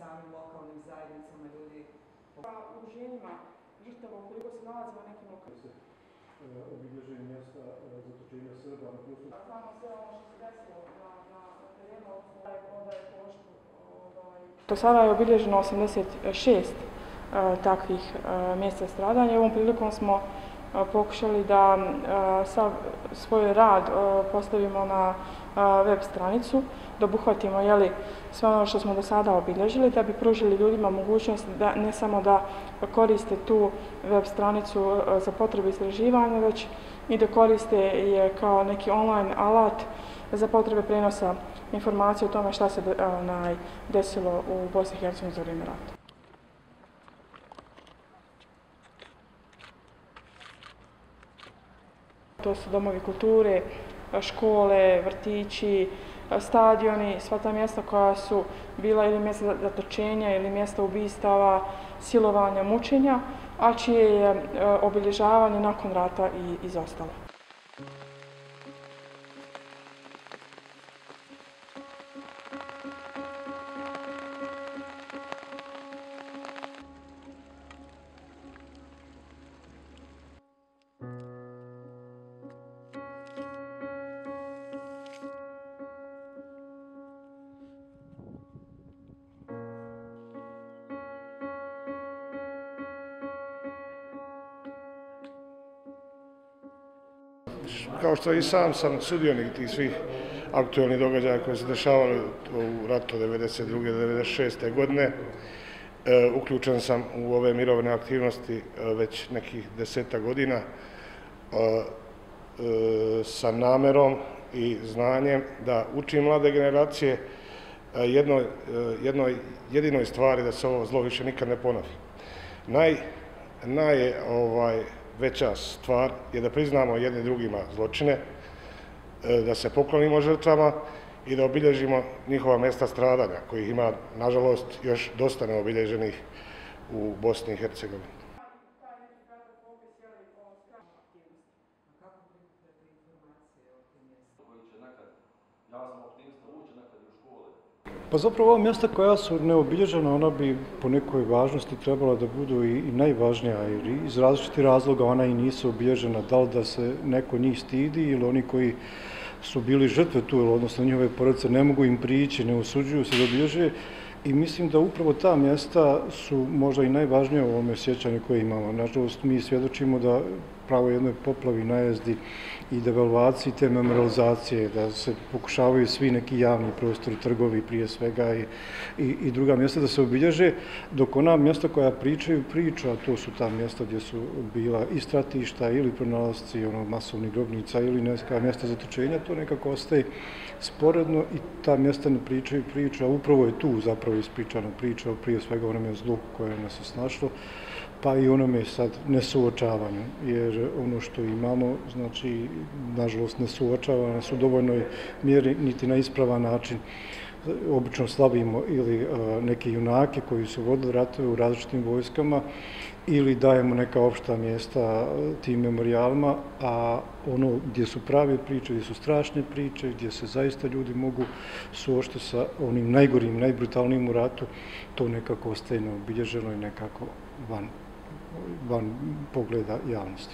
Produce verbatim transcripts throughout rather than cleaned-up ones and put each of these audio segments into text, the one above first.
samim lokalnim zajednicama ljudi. U ženima žrtava ukoliko se nalazi na nekim lokalima. Obilježenje mjesta zatočenja Srba na prostoru. Znamo sve ono što se desilo na terenu, onda je pošto. Do sada je obilježeno osamdeset šest takvih mjesta stradanja i ovom prilikom smo pokušali da sav svoj rad postavimo na web stranicu, da obuhvatimo jeli, sve ono što smo do sada obilježili, da bi pružili ljudima mogućnost da ne samo da koriste tu web stranicu za potrebe istraživanja, već i da koriste je kao neki online alat za potrebe prenosa informacije o tome šta se desilo u Bosni i Hercegovini za vrijeme rata. To su domovi kulture, škole, vrtići, stadioni, sva ta mjesta koja su bila ili mjesta zatočenja ili mjesta ubistava, silovanja, mučenja, a čije je obilježavanje nakon rata i izostalo. Kao što i sam sam sudionik tih svih aktualnih događaja koji se dešavali u ratu devedeset druge do devedeset šeste godine, uključen sam u ove mirovne aktivnosti već nekih deseta godina sa namerom i znanjem da učim mlade generacije jednoj, jednoj jedinoj stvari, da se ovo zlo više nikad ne ponovi. Naj, naj ovaj, veća stvar je da priznamo jedni drugima zločine, da se poklonimo žrtvama i da obilježimo njihova mjesta stradanja, kojih ima, nažalost, još dosta neobilježenih u Bosni i Hercegovini. Pa zapravo ova mjesta koja su neobilježena, ona bi po nekoj važnosti trebala da budu i najvažnija, jer iz različitih razloga ona i nisu obilježena, da li da se neko njih stidi ili oni koji su bili žrtve tu, odnosno njihove porodice ne mogu im prići, ne usuđuju se da obilježe. I mislim da upravo ta mjesta su možda i najvažnije u ovome sjećanju koje imamo. Nažalost, mi svjedočimo da pravo jednoj poplavi, najezdi i devalvaciji te memorializacije, da se pokušavaju svi neki javni prostori, trgovi prije svega i, i, i druga mjesta da se obilježe, dok ona mjesta koja pričaju priču, a to su ta mjesta gdje su bila i stratišta ili pronalasci ono, masovnih grobnica ili neka mjesta zatočenja, to nekako ostaje sporedno i ta mjesta ne pričaju priču, a upravo je tu zapravo ispričana priča, prije svega onome zlu koje nas je snašlo, pa i onome sad nesuočavanju, jer ono što imamo, znači, nažalost ne suočava nas u dovoljnoj mjeri niti na ispravan način. Obično slavimo ili neke junake koji su vodili ratove u različitim vojskama ili dajemo neka opšta mjesta tim memorijalima, a ono gdje su prave priče, gdje su strašne priče, gdje se zaista ljudi mogu suočiti sa onim najgorim, najbrutalnijim u ratu, to nekako ostaje neobilježeno i nekako van, van pogleda javnosti.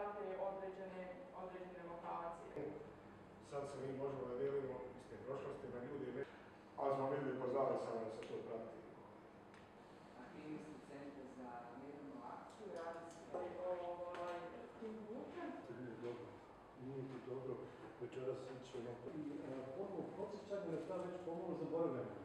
Sad se mi možemo da delimo iz te prošlosti na ljudi, ali smo vidjeli po zavisama da se to prati. Aktivnosti Centra za mirovnu akciju radi se tim putem. Nije dobro, nije ti dobro, večeras ići ono. I ponovno podsjećanje da ta već pomalo zaboravljamo.